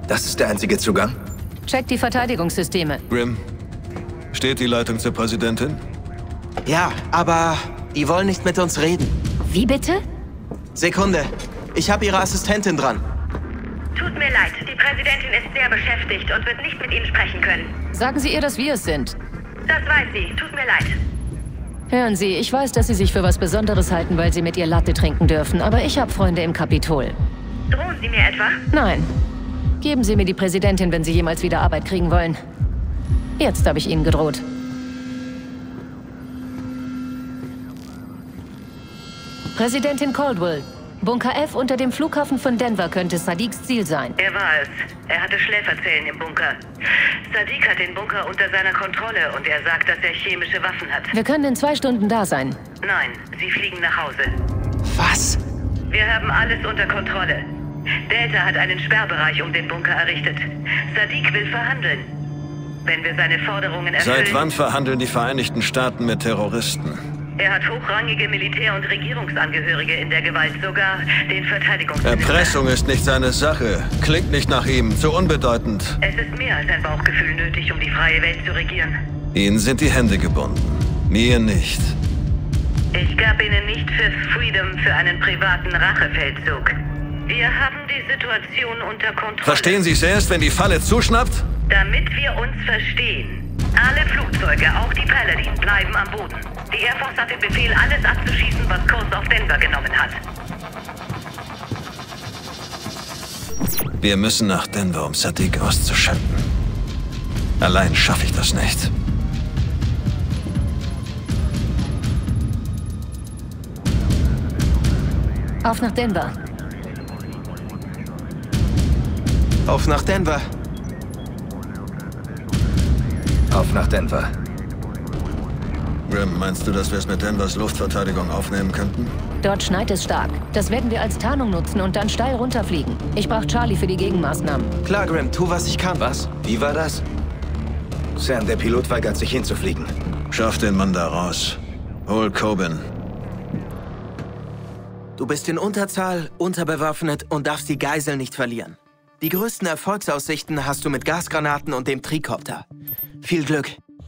Das ist der einzige Zugang? Check die Verteidigungssysteme. Grim, steht die Leitung zur Präsidentin? Ja, aber die wollen nicht mit uns reden. Wie bitte? Sekunde. Ich habe Ihre Assistentin dran. Tut mir leid, die Präsidentin ist sehr beschäftigt und wird nicht mit Ihnen sprechen können. Sagen Sie ihr, dass wir es sind. Das weiß sie, tut mir leid. Hören Sie, ich weiß, dass Sie sich für was Besonderes halten, weil Sie mit ihr Latte trinken dürfen, aber ich habe Freunde im Kapitol. Drohen Sie mir etwa? Nein. Geben Sie mir die Präsidentin, wenn Sie jemals wieder Arbeit kriegen wollen. Jetzt habe ich Ihnen gedroht. Präsidentin Caldwell. Bunker F unter dem Flughafen von Denver könnte Sadiqs Ziel sein. Er war es. Er hatte Schläferzellen im Bunker. Sadiq hat den Bunker unter seiner Kontrolle und er sagt, dass er chemische Waffen hat. Wir können in 2 Stunden da sein. Nein, Sie fliegen nach Hause. Was? Wir haben alles unter Kontrolle. Delta hat einen Sperrbereich um den Bunker errichtet. Sadiq will verhandeln. Wenn wir seine Forderungen erfüllen... Seit wann verhandeln die Vereinigten Staaten mit Terroristen? Er hat hochrangige Militär- und Regierungsangehörige in der Gewalt, sogar den Verteidigungsminister. Erpressung ist nicht seine Sache. Klingt nicht nach ihm. Zu unbedeutend. Es ist mehr als ein Bauchgefühl nötig, um die freie Welt zu regieren. Ihnen sind die Hände gebunden. Mir nicht. Ich gab Ihnen nicht Fifth Freedom für einen privaten Rachefeldzug. Wir haben die Situation unter Kontrolle. Verstehen Sie es erst, wenn die Falle zuschnappt? Damit wir uns verstehen. Alle Flugzeuge, auch die Paladin, bleiben am Boden. Die Air Force hat den Befehl, alles abzuschießen, was Kurs auf Denver genommen hat. Wir müssen nach Denver, um Sadiq auszuschalten. Allein schaffe ich das nicht. Auf nach Denver. Auf nach Denver. Auf nach Denver. Grim, meinst du, dass wir es mit Denvers Luftverteidigung aufnehmen könnten? Dort schneit es stark. Das werden wir als Tarnung nutzen und dann steil runterfliegen. Ich brauche Charlie für die Gegenmaßnahmen. Klar, Grim, tu, was ich kann. Was? Wie war das? Sam, der Pilot weigert sich hinzufliegen. Schaff den Mann da raus. Hol Coben. Du bist in Unterzahl, unterbewaffnet und darfst die Geisel nicht verlieren. Die größten Erfolgsaussichten hast du mit Gasgranaten und dem Trikopter. Viel Glück.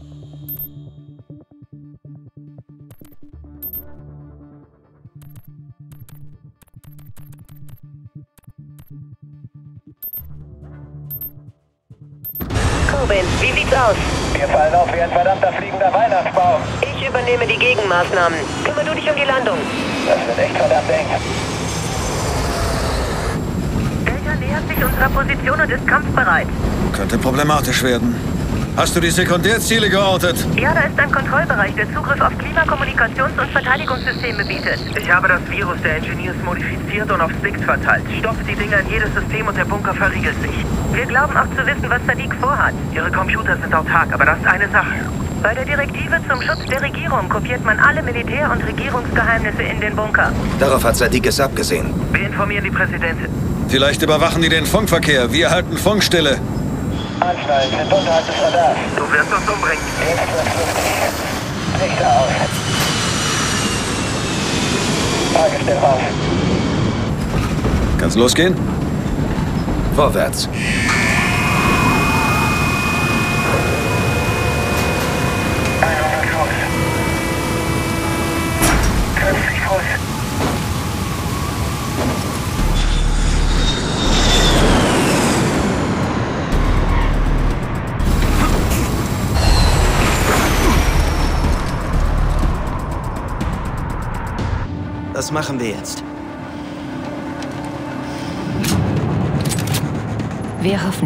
Coben, wie sieht's aus? Wir fallen auf wie ein verdammter fliegender Weihnachtsbaum. Ich übernehme die Gegenmaßnahmen. Kümmer du dich um die Landung. Das wird echt verdammt eng. Delta nähert sich unserer Position und ist kampfbereit. Könnte problematisch werden. Hast du die Sekundärziele geortet? Ja, da ist ein Kontrollbereich, der Zugriff auf Klimakommunikations- und Verteidigungssysteme bietet. Ich habe das Virus der Engineers modifiziert und auf Sticks verteilt. Stopft die Dinger in jedes System und der Bunker verriegelt sich. Wir glauben auch zu wissen, was Sadiq vorhat. Ihre Computer sind autark, aber das ist eine Sache. Bei der Direktive zum Schutz der Regierung kopiert man alle Militär- und Regierungsgeheimnisse in den Bunker. Darauf hat Sadiq es abgesehen. Wir informieren die Präsidentin. Vielleicht überwachen die den Funkverkehr. Wir halten Funkstille. Anschnallen, sind unterhalb des Radars. Du wirst uns umbringen. Jetzt wird's lustig. Lichter aus. Fahrgestell raus. Kann's losgehen? Vorwärts. 100 Fuß. 50 Fuß. Was machen wir jetzt? Wir hoffen.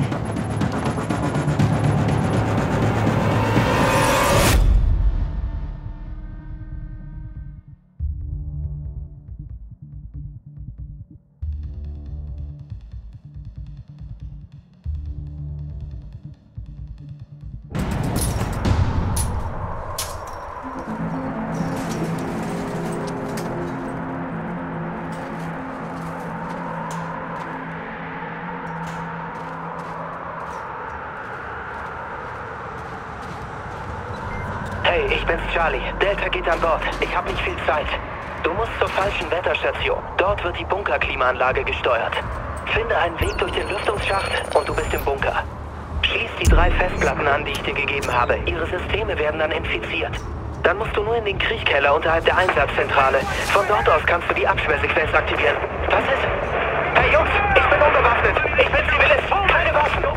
Hey, ich bin's Charlie. Delta geht an Bord. Ich habe nicht viel Zeit. Du musst zur falschen Wetterstation. Dort wird die Bunkerklimaanlage gesteuert. Finde einen Weg durch den Lüftungsschacht und du bist im Bunker. Schließ die 3 Festplatten an, die ich dir gegeben habe. Ihre Systeme werden dann infiziert. Dann musst du nur in den Kriechkeller unterhalb der Einsatzzentrale. Von dort aus kannst du die Absperrsequenz aktivieren. Was ist? Hey Jungs, ich bin unbewaffnet. Ich bin Zivilist. Keine Waffen.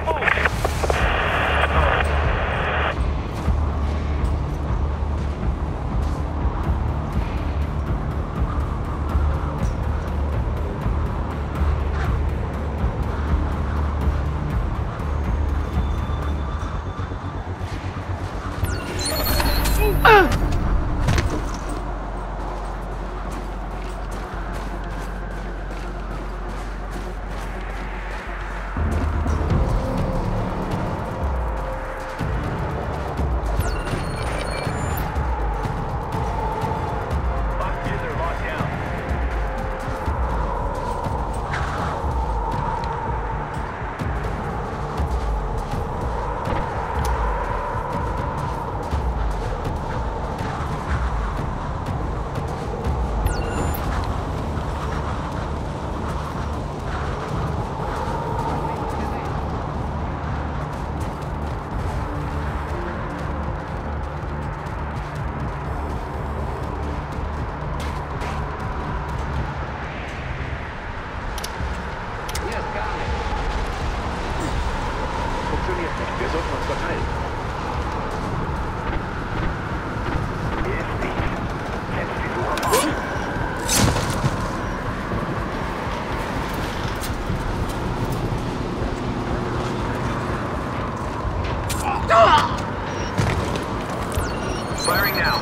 Firing now.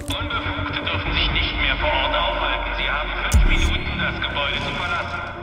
Unbefugte dürfen sich nicht mehr vor Ort aufhalten. Sie haben 5 Minuten, das Gebäude zu verlassen.